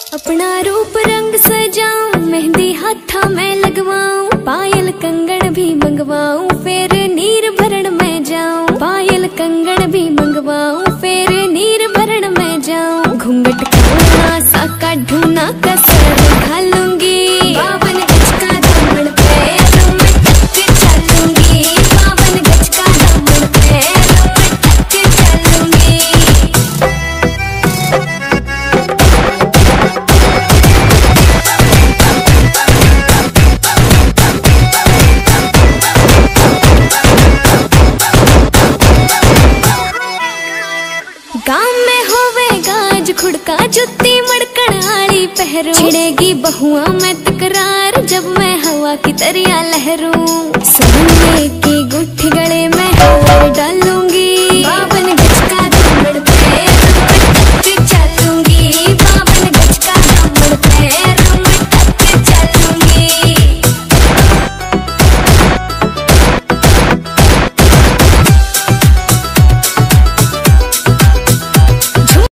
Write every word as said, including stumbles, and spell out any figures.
अपना रूप रंग सजाऊं, मेहंदी हाथा में लगवाऊं, पायल कंगन भी मंगवाऊं, फिर नीर भरण में जाऊं। पायल कंगन भी मंगवाऊं, फिर नीर भरण में जाऊं। घूंघट का सा काढूं ना कसर घालूंगी, बावन गज का दामन पैरों में टक चलूंगी, बावन गज का दामन पैरों में टक चलूंगी। गाँव में होवे गाज खुड़का, जुत्ती मड़कण आली पहरू, छिड़ेगी बहुआ में तकरार जब मैं हवा की तरिया लहरूं। सोने की गुठी गले में हार डालूं,